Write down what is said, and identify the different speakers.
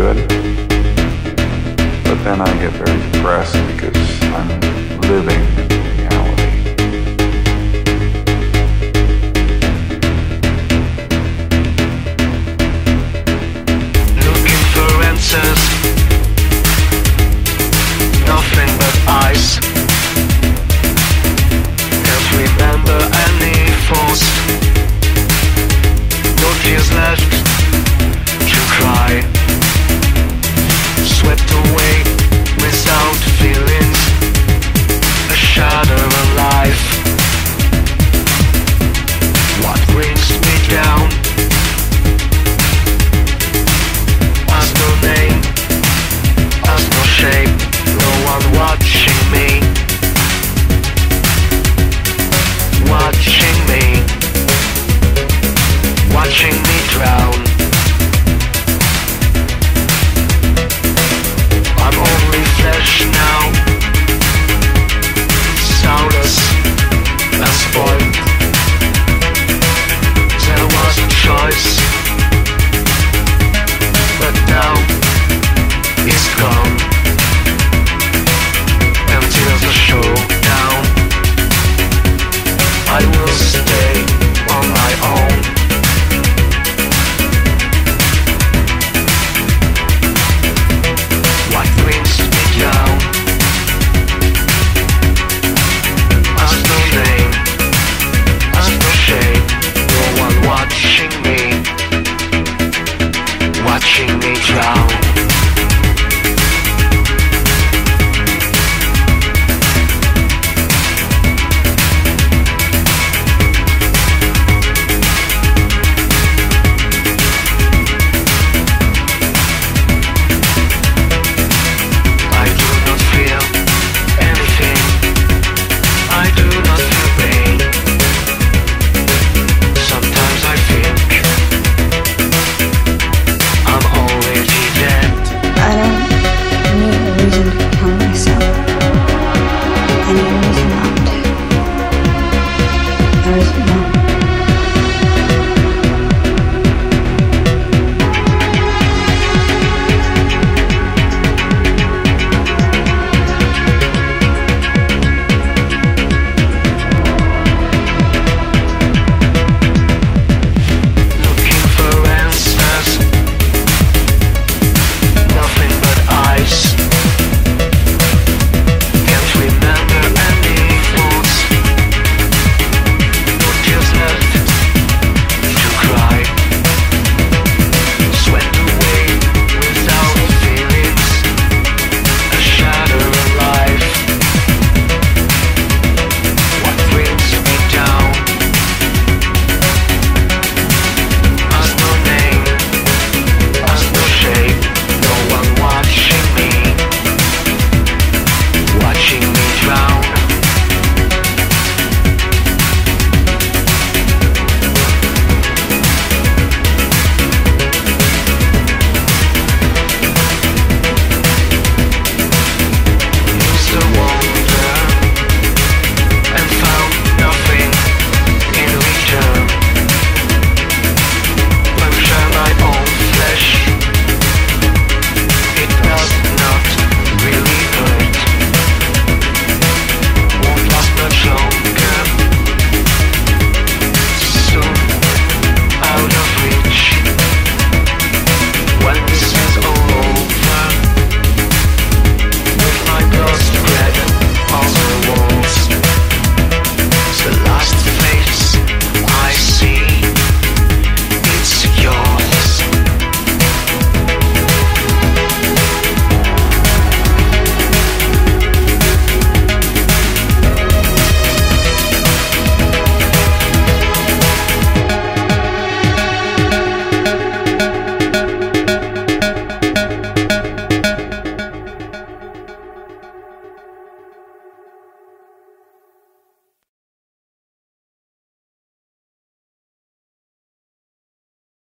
Speaker 1: good. But then I get very depressed because I'm living in reality.
Speaker 2: Looking for answers, nothing but ice. Can't remember any force. No tears left to cry. Swept away without feelings. A shadow of life. What brings me down has no name, has no shape. No one watching me, watching me drown.